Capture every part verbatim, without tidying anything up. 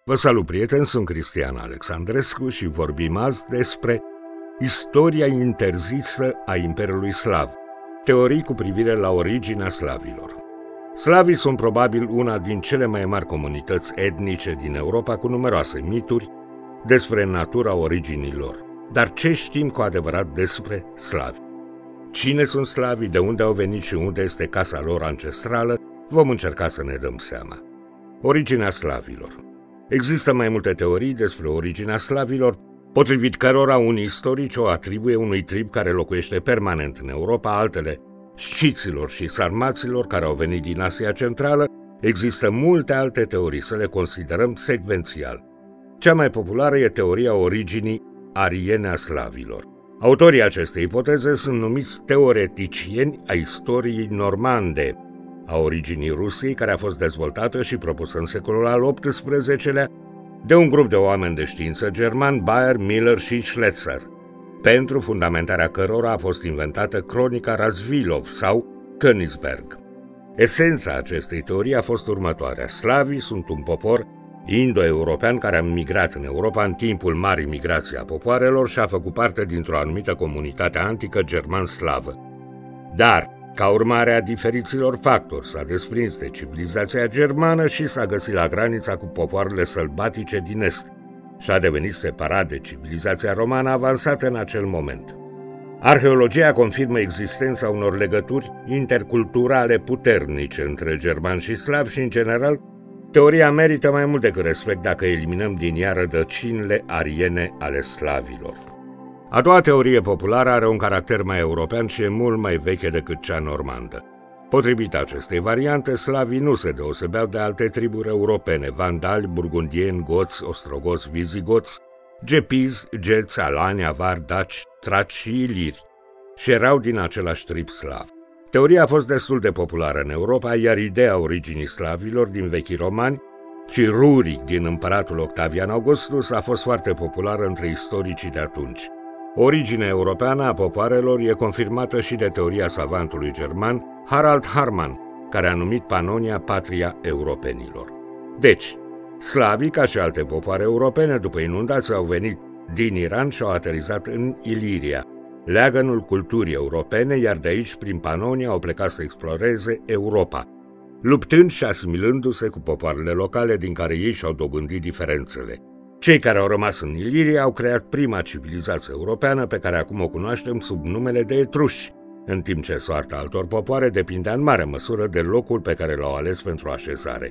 Vă salut, prieteni, sunt Cristian Alexandrescu și vorbim azi despre istoria interzisă a Imperiului Slav, teorii cu privire la originea slavilor. Slavii sunt probabil una din cele mai mari comunități etnice din Europa, cu numeroase mituri despre natura originilor. Dar ce știm cu adevărat despre slavi? Cine sunt slavii, de unde au venit și unde este casa lor ancestrală? Vom încerca să ne dăm seama. Originea slavilor. Există mai multe teorii despre originea slavilor, potrivit cărora unii istorici o atribuie unui trib care locuiește permanent în Europa, altele sciților și sarmaților care au venit din Asia Centrală. Există multe alte teorii, să le considerăm secvențial. Cea mai populară e teoria originii ariene a slavilor. Autorii acestei ipoteze sunt numiți teoreticieni a istoriei normande, a originii Rusiei, care a fost dezvoltată și propusă în secolul al optsprezecelea de un grup de oameni de știință german, Bayer, Miller și Schletzer, pentru fundamentarea cărora a fost inventată cronica Razvilov sau Königsberg. Esența acestei teorii a fost următoarea: slavii sunt un popor indo-european care a migrat în Europa în timpul marii migrații a popoarelor și a făcut parte dintr-o anumită comunitate antică german-slavă. Dar, ca urmare a diferiților factori, s-a desprins de civilizația germană și s-a găsit la granița cu popoarele sălbatice din est și a devenit separat de civilizația romană avansată în acel moment. Arheologia confirmă existența unor legături interculturale puternice între germani și slavi și, în general, teoria merită mai mult decât respect dacă eliminăm din ea rădăcinile ariene ale slavilor. A doua teorie populară are un caracter mai european și e mult mai veche decât cea normandă. Potrivit acestei variante, slavii nu se deosebeau de alte triburi europene: vandali, burgundieni, goți, ostrogoți, vizigoți, gepizi, geți, alani, avari, daci, traci și iliri, și erau din același trib slav. Teoria a fost destul de populară în Europa, iar ideea originii slavilor din vechii romani și Ruric din împăratul Octavian Augustus a fost foarte populară între istoricii de atunci. Originea europeană a popoarelor e confirmată și de teoria savantului german Harald Harman, care a numit Panonia patria europenilor. Deci, slavii, ca și alte popoare europene, după inundații au venit din Iran și au aterizat în Iliria, leagănul culturii europene, iar de aici, prin Panonia, au plecat să exploreze Europa, luptând și asimilându-se cu popoarele locale din care ei și-au dobândit diferențele. Cei care au rămas în Iliria au creat prima civilizație europeană, pe care acum o cunoaștem sub numele de etruși, în timp ce soarta altor popoare depindea în mare măsură de locul pe care l-au ales pentru așezare.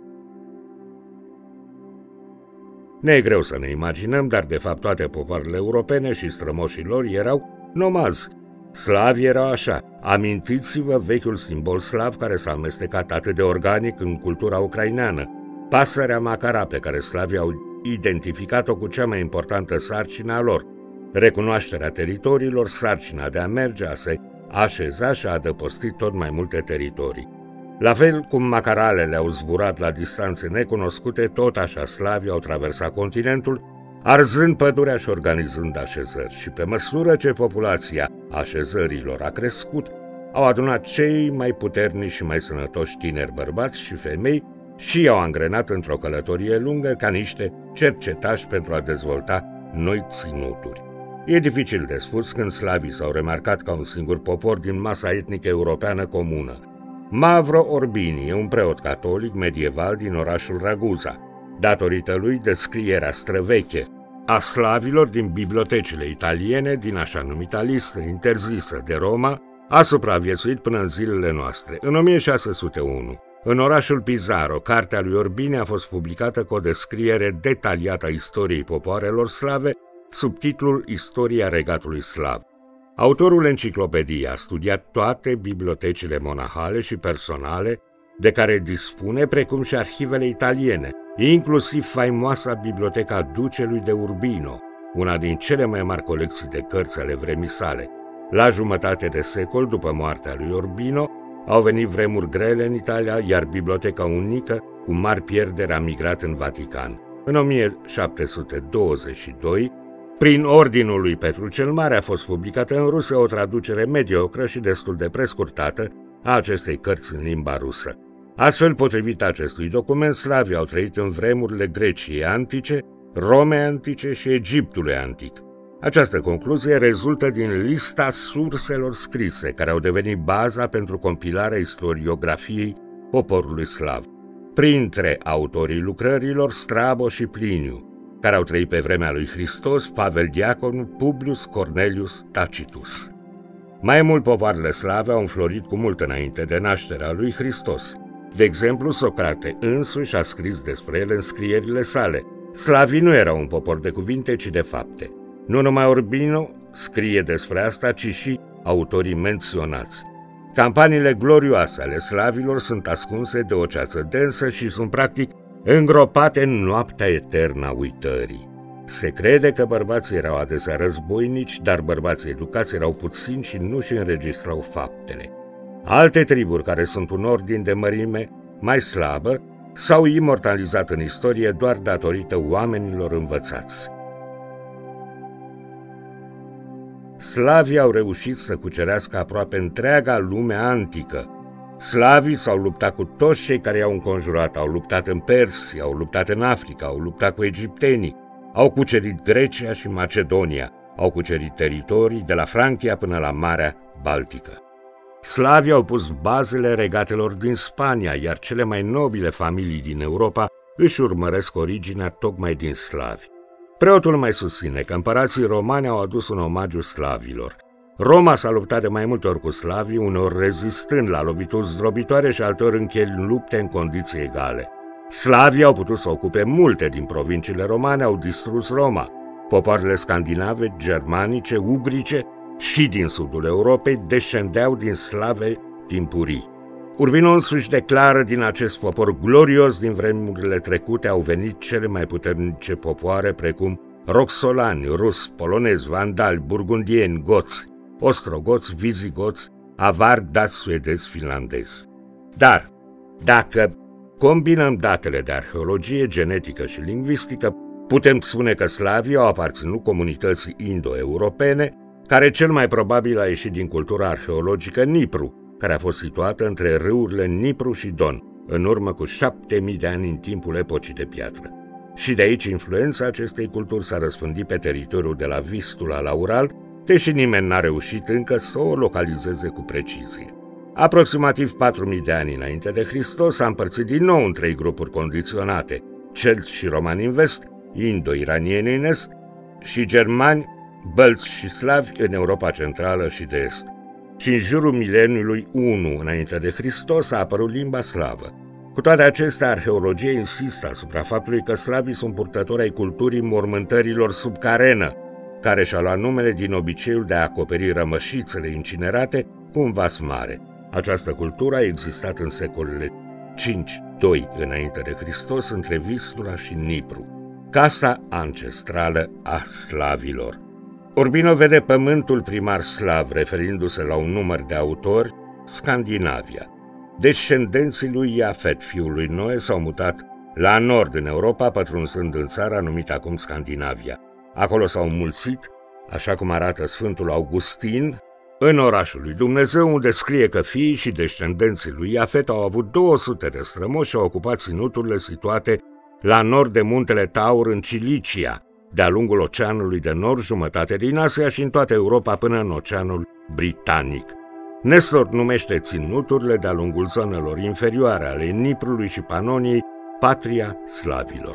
Ne e greu să ne imaginăm, dar de fapt toate popoarele europene și strămoșii lor erau nomazi. Slavii erau așa. Amintiți-vă vechiul simbol slav care s-a amestecat atât de organic în cultura ucraineană, pasărea Macara, pe care slavii au identificat-o cu cea mai importantă sarcină a lor: recunoașterea teritoriilor, sarcina de a merge, a se așeza și a adăposti tot mai multe teritorii. La fel cum macaralele au zburat la distanțe necunoscute, tot așa slavii au traversat continentul, arzând pădurea și organizând așezări, și pe măsură ce populația așezărilor a crescut, au adunat cei mai puternici și mai sănătoși tineri bărbați și femei și i-au angrenat într-o călătorie lungă ca niște cercetași pentru a dezvolta noi ținuturi. E dificil de spus când slavii s-au remarcat ca un singur popor din masa etnică europeană comună. Mavro Orbini e un preot catolic medieval din orașul Raguza. Datorită lui, descrierea străveche a slavilor din bibliotecile italiene, din așa numita listă interzisă de Roma, a supraviețuit până în zilele noastre. În o mie șase sute unu, în orașul Pizarro, cartea lui Orbini a fost publicată cu o descriere detaliată a istoriei popoarelor slave, sub titlul Istoria regatului slav. Autorul enciclopediei a studiat toate bibliotecile monahale și personale de care dispune, precum și arhivele italiene, inclusiv faimoasa biblioteca ducelui de Urbino, una din cele mai mari colecții de cărți ale vremii sale. La jumătate de secol după moartea lui Urbino, au venit vremuri grele în Italia, iar biblioteca unică, cu mari pierderi, a migrat în Vatican. În o mie șapte sute douăzeci și doi, prin ordinul lui Petru cel Mare, a fost publicată în rusă o traducere mediocră și destul de prescurtată a acestei cărți în limba rusă. Astfel, potrivit acestui document, slavii au trăit în vremurile Greciei antice, Romei antice și Egiptului antic. Această concluzie rezultă din lista surselor scrise, care au devenit baza pentru compilarea istoriografiei poporului slav. Printre autorii lucrărilor, Strabo și Pliniu, care au trăit pe vremea lui Hristos, Pavel Diaconu, Publius Cornelius Tacitus. Mai mult, popoarele slave au înflorit cu mult înainte de nașterea lui Hristos. De exemplu, Socrate însuși a scris despre ele în scrierile sale. Slavii nu erau un popor de cuvinte, ci de fapte. Nu numai Urbino scrie despre asta, ci și autorii menționați. Campaniile glorioase ale slavilor sunt ascunse de o ceață densă și sunt practic îngropate în noaptea eternă a uitării. Se crede că bărbații erau adesea războinici, dar bărbații educați erau puțini și nu și înregistrau faptele. Alte triburi, care sunt un ordin de mărime mai slabă, s-au imortalizat în istorie doar datorită oamenilor învățați. Slavii au reușit să cucerească aproape întreaga lume antică. Slavii s-au luptat cu toți cei care i-au înconjurat, au luptat în Persia, au luptat în Africa, au luptat cu egiptenii, au cucerit Grecia și Macedonia, au cucerit teritorii de la Franchia până la Marea Baltică. Slavii au pus bazele regatelor din Spania, iar cele mai nobile familii din Europa își urmăresc originea tocmai din slavi. Preotul mai susține că împărații romani au adus un omagiu slavilor. Roma s-a luptat de mai multe ori cu slavii, uneori rezistând la lovituri zdrobitoare și alteori încheind lupte în condiții egale. Slavii au putut să ocupe multe din provinciile romane, au distrus Roma. Popoarele scandinave, germanice, ugrice și din sudul Europei descendeau din slave timpurii. Urbino însuși declară: din acest popor glorios din vremurile trecute au venit cele mai puternice popoare, precum roxolani, rus, polonezi, vandali, burgundieni, goți, ostrogoți, vizigoți, avari, dați, suedezi, finlandezi. Dar, dacă combinăm datele de arheologie, genetică și lingvistică, putem spune că slavii au aparținut comunității indo-europene, care cel mai probabil a ieșit din cultura arheologică Nipru, care a fost situată între râurile Nipru și Don, în urmă cu șapte mii de ani în timpul epocii de piatră. Și de aici influența acestei culturi s-a răspândit pe teritoriul de la Vistula la Ural, deși nimeni n-a reușit încă să o localizeze cu precizie. Aproximativ patru mii de ani înainte de Hristos s-a împărțit din nou în trei grupuri condiționate: celți și romani în vest, indo-iranieni în est și germani, bălți și slavi în Europa Centrală și de Est. Și în jurul mileniului unu înainte de Hristos a apărut limba slavă. Cu toate acestea, arheologia insistă asupra faptului că slavii sunt purtători ai culturii mormântărilor sub carenă, care și-a luat numele din obiceiul de a acoperi rămășițele incinerate cu un vas mare. Această cultură a existat în secolele cinci doi înainte de Hristos între Vistula și Nipru, casa ancestrală a slavilor. Urbino vede pământul primar slav, referindu-se la un număr de autori, Scandinavia. Descendenții lui Iafet, fiul lui Noe, s-au mutat la nord în Europa, pătrunzând în țara numită acum Scandinavia. Acolo s-au înmulțit, așa cum arată Sfântul Augustin, în orașul lui Dumnezeu, unde scrie că fiii și descendenții lui Iafet au avut două sute de strămoși și au ocupat ținuturile situate la nord de muntele Taur în Cilicia, de-a lungul Oceanului de Nord, jumătate din Asia și în toată Europa până în Oceanul Britanic. Nestor numește ținuturile de-a lungul zonelor inferioare ale Niprului și Panoniei patria slavilor.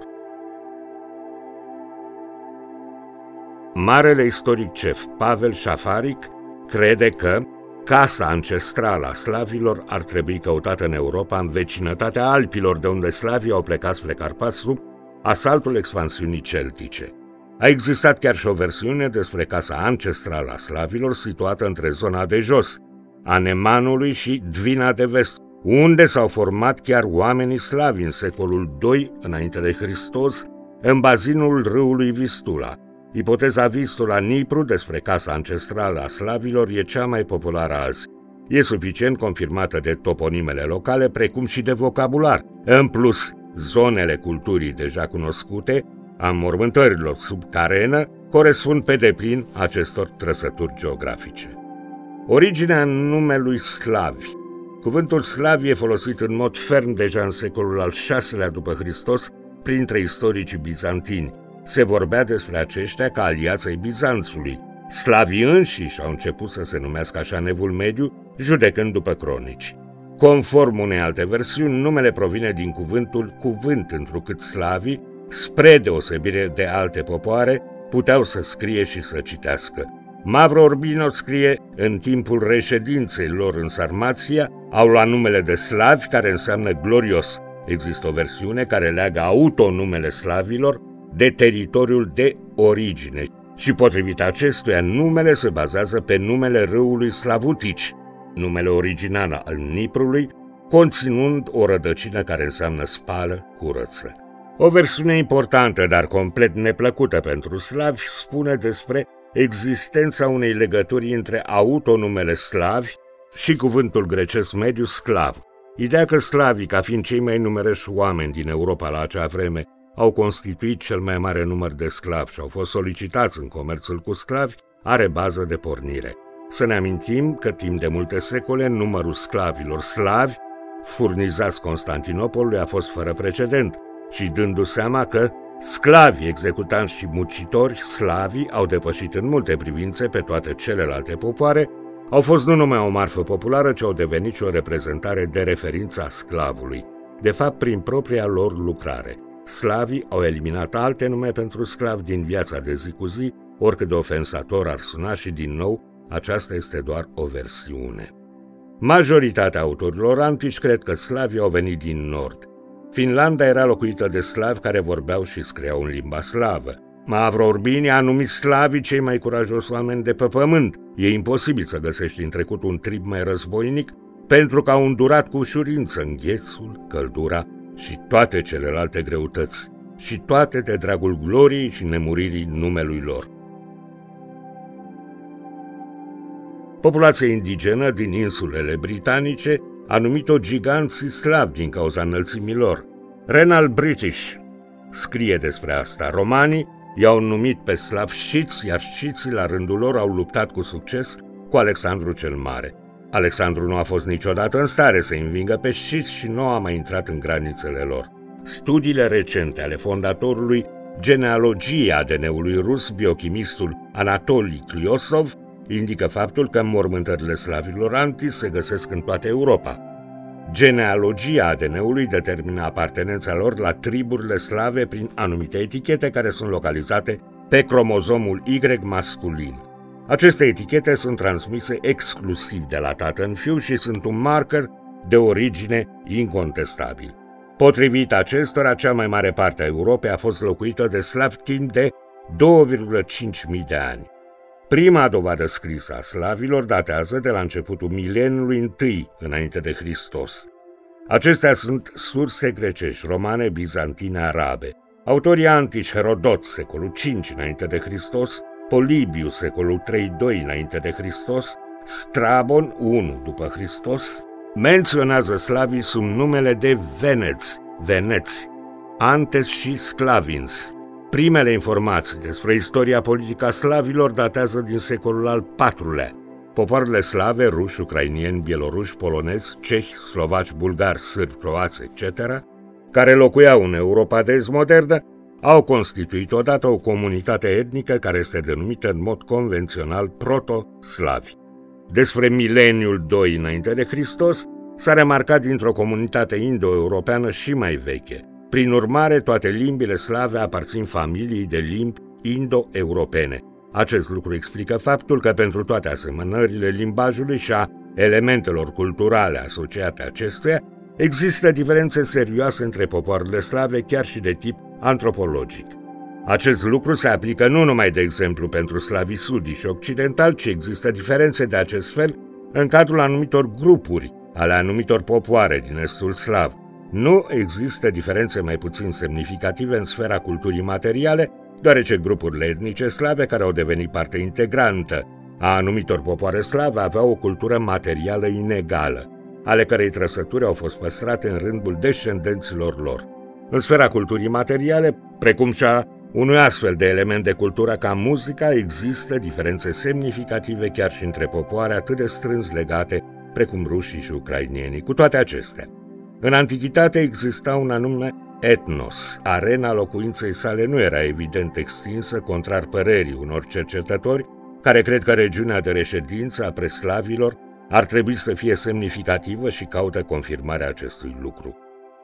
Marele istoric cef Pavel Șafaric crede că casa ancestrală a slavilor ar trebui căutată în Europa, în vecinătatea Alpilor, de unde slavii au plecat spre Carpați sub asaltul expansiunii celtice. A existat chiar și o versiune despre casa ancestrală a slavilor situată între zona de jos, a Nemanului și Dvina de vest, unde s-au format chiar oamenii slavi în secolul doi înainte de Hristos, în bazinul râului Vistula. Ipoteza Vistula-Nipru despre casa ancestrală a slavilor e cea mai populară azi. E suficient confirmată de toponimele locale, precum și de vocabular. În plus, zonele culturii deja cunoscute, a înmormântărilor sub carenă, corespund pe deplin acestor trăsături geografice. Originea numelui slavi Cuvântul slav e folosit în mod ferm deja în secolul al șaselea după Hristos printre istoricii bizantini. Se vorbea despre aceștia ca aliați ai Bizanțului. Slavii înșiși au început să se numească așa în Evul Mediu, judecând după cronici. Conform unei alte versiuni, numele provine din cuvântul cuvânt, întrucât slavii, spre deosebire de alte popoare, puteau să scrie și să citească. Mavro Urbino scrie: în timpul reședinței lor în Sarmația, au luat numele de slavi, care înseamnă glorios. Există o versiune care leagă autonumele slavilor de teritoriul de origine și, potrivit acestuia, numele se bazează pe numele râului Slavutici, numele original al Niprului, conținând o rădăcină care înseamnă spală, curăță. O versiune importantă, dar complet neplăcută pentru slavi, spune despre existența unei legături între autonumele slavi și cuvântul grecesc mediu sclav. Ideea că slavii, ca fiind cei mai numeroși oameni din Europa la acea vreme, au constituit cel mai mare număr de sclavi și au fost solicitați în comerțul cu sclavi, are bază de pornire. Să ne amintim că timp de multe secole numărul sclavilor slavi furnizați Constantinopolului a fost fără precedent și dându seama că sclavii, executanți și muncitori slavi au depășit în multe privințe pe toate celelalte popoare, au fost nu numai o marfă populară, ci au devenit și o reprezentare de referință a sclavului, de fapt prin propria lor lucrare. Slavii au eliminat alte nume pentru sclavi din viața de zi cu zi, oricât de ofensator ar suna, și din nou, aceasta este doar o versiune. Majoritatea autorilor antici cred că slavii au venit din nord. Finlanda era locuită de slavi care vorbeau și scriau în limba slavă. Mavro Urbini a numit slavii cei mai curajoși oameni de pe pământ. E imposibil să găsești în trecut un trib mai războinic, pentru că au îndurat cu ușurință înghețul, căldura și toate celelalte greutăți, și toate de dragul gloriei și nemuririi numelui lor. Populația indigenă din insulele britanice a numit-o giganții slavi din cauza înălțimii lor. Renal British scrie despre asta. Romanii i-au numit pe slavi sciți, iar sciții la rândul lor au luptat cu succes cu Alexandru cel Mare. Alexandru nu a fost niciodată în stare să învingă pe sciți și nu a mai intrat în granițele lor. Studiile recente ale fondatorului genealogiei A D N-ului rus, biochimistul Anatoli Kliosov, indică faptul că înmormântările slavilor antici se găsesc în toată Europa. Genealogia A D N-ului determină apartenența lor la triburile slave prin anumite etichete care sunt localizate pe cromozomul Y masculin. Aceste etichete sunt transmise exclusiv de la tată în fiu și sunt un marker de origine incontestabil. Potrivit acestora, cea mai mare parte a Europei a fost locuită de slavi timp de două virgulă cinci mii de ani. Prima dovadă scrisă a slavilor datează de la începutul mileniului întâi înainte de Hristos. Acestea sunt surse grecești, romane, bizantine, arabe. Autorii antici Herodot, secolul cinci înainte de Hristos, Polibiu, secolul trei doi înainte de Hristos, Strabon unu după Hristos, menționează slavii sub numele de Veneți, Veneți, Antes și Sclavins. Primele informații despre istoria politică a slavilor datează din secolul al patrulea. Popoarele slave, ruși, ucrainieni, bieloruși, polonezi, cehi, slovaci, bulgari, sârbi, croați, et cetera, care locuiau în Europa de est modernă, au constituit odată o comunitate etnică care este denumită în mod convențional proto-slavi. Despre mileniul doi înainte de Hristos s-a remarcat dintr-o comunitate indo-europeană și mai veche. Prin urmare, toate limbile slave aparțin familiei de limbi indo-europene. Acest lucru explică faptul că pentru toate asemănările limbajului și a elementelor culturale asociate acestuia, există diferențe serioase între popoarele slave, chiar și de tip antropologic. Acest lucru se aplică nu numai, de exemplu, pentru slavii sudii și occidentali, ci există diferențe de acest fel în cadrul anumitor grupuri ale anumitor popoare din estul slav. Nu există diferențe mai puțin semnificative în sfera culturii materiale, deoarece grupurile etnice slave care au devenit parte integrantă a anumitor popoare slave aveau o cultură materială inegală, ale cărei trăsături au fost păstrate în rândul descendenților lor. În sfera culturii materiale, precum și a unui astfel de element de cultură ca muzica, există diferențe semnificative chiar și între popoare atât de strâns legate precum rușii și ucrainienii. Cu toate acestea, în antichitate exista un anume etnos. Arena locuinței sale nu era evident extinsă, contrar părerii unor cercetători, care cred că regiunea de reședință a preslavilor ar trebui să fie semnificativă și caută confirmarea acestui lucru.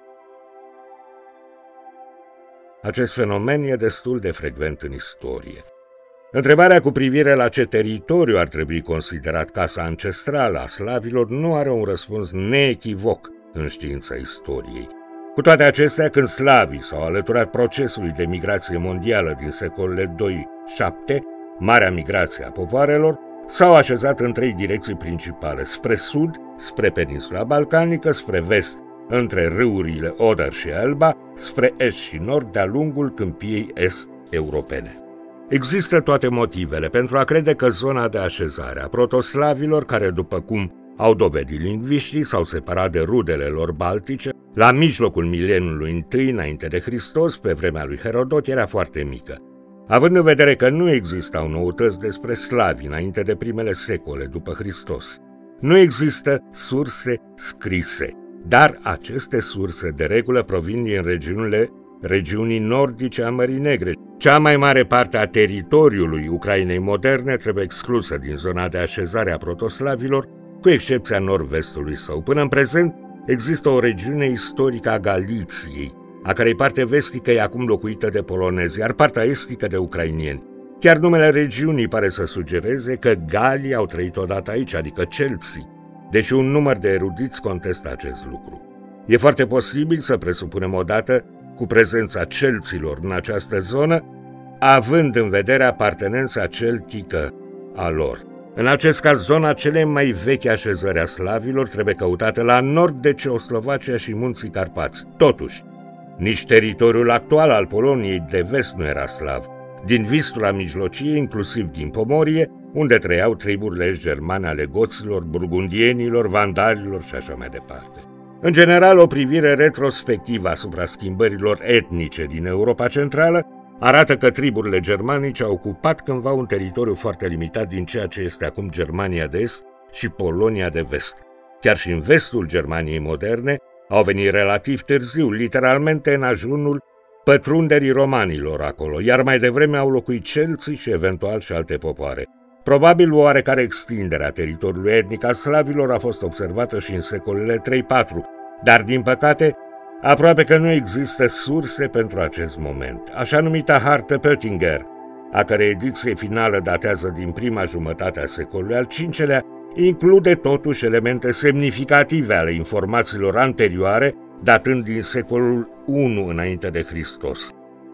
Acest fenomen e destul de frecvent în istorie. Întrebarea cu privire la ce teritoriu ar trebui considerat casa ancestrală a slavilor nu are un răspuns neechivoc în știința istoriei. Cu toate acestea, când slavii s-au alăturat procesului de migrație mondială din secolele doi șapte, Marea Migrație a popoarelor, s-au așezat în trei direcții principale: spre sud, spre peninsula balcanică, spre vest, între râurile Oder și Elba, spre est și nord, de-a lungul câmpiei est-europene. Există toate motivele pentru a crede că zona de așezare a protoslavilor, care, după cum au dovedit lingviștii, s-au separat de rudele lor baltice, la mijlocul mileniului întâi înainte de Hristos, pe vremea lui Herodot, era foarte mică. Având în vedere că nu existau noutăți despre slavi înainte de primele secole după Hristos, nu există surse scrise, dar aceste surse de regulă provin din regiunile regiunii nordice a Mării Negre. Cea mai mare parte a teritoriului Ucrainei moderne trebuie exclusă din zona de așezare a protoslavilor, cu excepția nord-vestului său. Până în prezent există o regiune istorică a Galiției, a cărei parte vestică e acum locuită de polonezi, iar partea estică de ucrainieni. Chiar numele regiunii pare să sugereze că galii au trăit odată aici, adică celții, deși un număr de erudiți contestă acest lucru. E foarte posibil să presupunem odată cu prezența celților în această zonă, având în vedere apartenența celtică a lor. În acest caz, zona cele mai vechi așezări a slavilor trebuie căutată la nord de Ceoslovacia și Munții Carpați. Totuși, nici teritoriul actual al Poloniei de vest nu era slav. Din Vistula Mijlocie, inclusiv din Pomorie, unde trăiau triburile germane ale goților, burgundienilor, vandalilor și așa mai departe. În general, o privire retrospectivă asupra schimbărilor etnice din Europa Centrală arată că triburile germanice au ocupat cândva un teritoriu foarte limitat din ceea ce este acum Germania de Est și Polonia de Vest. Chiar și în vestul Germaniei moderne au venit relativ târziu, literalmente în ajunul pătrunderii romanilor acolo, iar mai devreme au locuit celții și eventual și alte popoare. Probabil oarecare extindere a teritoriului etnic al slavilor a fost observată și în secolele trei patru, dar din păcate aproape că nu există surse pentru acest moment. Așa numita hartă Pöttinger, a cărei ediție finală datează din prima jumătate a secolului al cincelea, include totuși elemente semnificative ale informațiilor anterioare, datând din secolul unu înainte de Hristos.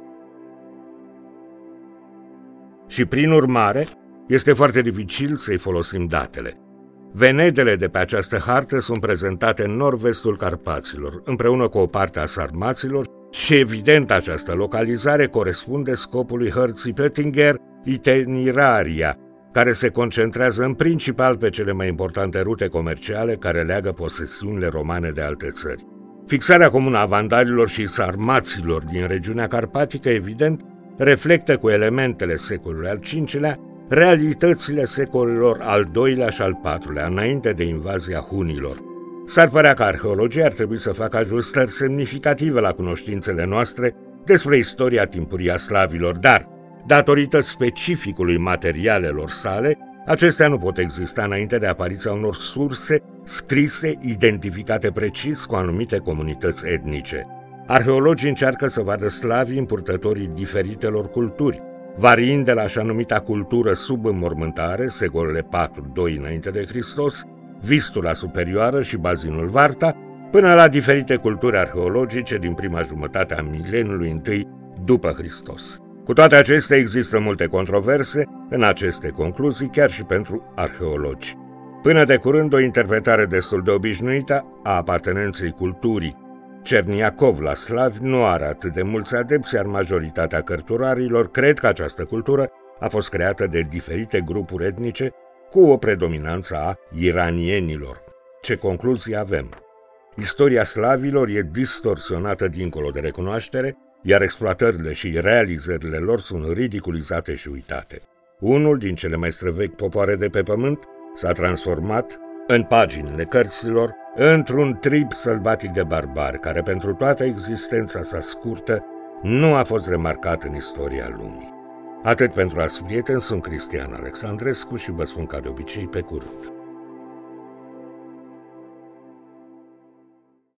Și prin urmare, este foarte dificil să-i folosim datele. Venedele de pe această hartă sunt prezentate în nord-vestul Carpaților, împreună cu o parte a sarmaților, și evident această localizare corespunde scopului hărții Pöttinger Itineraria, care se concentrează în principal pe cele mai importante rute comerciale care leagă posesiunile romane de alte țări. Fixarea comună a vandalilor și sarmaților din regiunea carpatică, evident, reflectă cu elementele secolului al cincelea realitățile secolelor al doilea și al patrulea, înainte de invazia hunilor. S-ar părea că arheologia ar trebui să facă ajustări semnificative la cunoștințele noastre despre istoria timpurie a slavilor, dar, datorită specificului materialelor sale, acestea nu pot exista înainte de apariția unor surse scrise, identificate precis cu anumite comunități etnice. Arheologii încearcă să vadă slavii împurtătorii diferitelor culturi, variind de la așa numita cultură sub înmormântare, secolele patru doi înainte de Hristos, Vistula Superioară și bazinul Varta, până la diferite culturi arheologice din prima jumătate a mileniului întâi după Hristos. Cu toate acestea, există multe controverse în aceste concluzii, chiar și pentru arheologi. Până de curând, o interpretare destul de obișnuită a apartenenței culturii Cerniacov la slavi nu are atât de mulți adepți, iar majoritatea cărturarilor cred că această cultură a fost creată de diferite grupuri etnice cu o predominanță a iranienilor. Ce concluzie avem? Istoria slavilor e distorsionată dincolo de recunoaștere, iar exploatările și realizările lor sunt ridiculizate și uitate. Unul din cele mai străvechi popoare de pe pământ s-a transformat în paginile cărților, într-un trib sălbatic de barbari, care pentru toată existența sa scurtă nu a fost remarcat în istoria lumii. Atât pentru azi, prieteni, sunt Cristian Alexandrescu și vă spun ca de obicei pe curând.